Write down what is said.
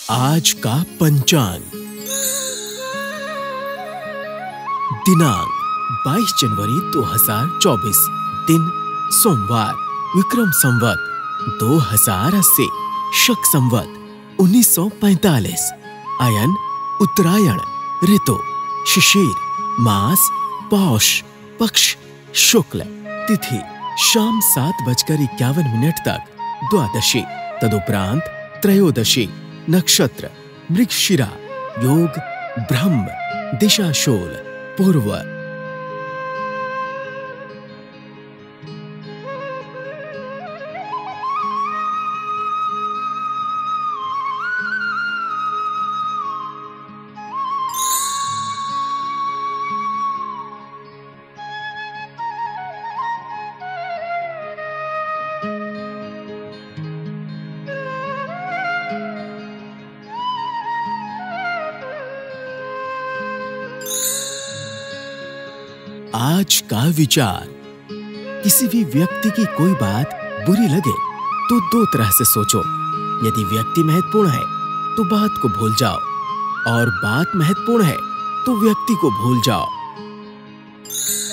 आज का पंचांग। दिनांक 22 जनवरी 2024, दिन सोमवार, विक्रम संवत 2080, शक संवत 1945, अयन उत्तरायण, ऋतु शिशिर, मास पौष, पक्ष शुक्ल, तिथि शाम 7:51 तक द्वादशी, तदुपरांत त्रयोदशी, नक्षत्र मृगशिरा, योग ब्रह्म, दिशा शूल पूर्व। आज का विचार। किसी भी व्यक्ति की कोई बात बुरी लगे तो दो तरह से सोचो। यदि व्यक्ति महत्वपूर्ण है तो बात को भूल जाओ, और बात महत्वपूर्ण है तो व्यक्ति को भूल जाओ।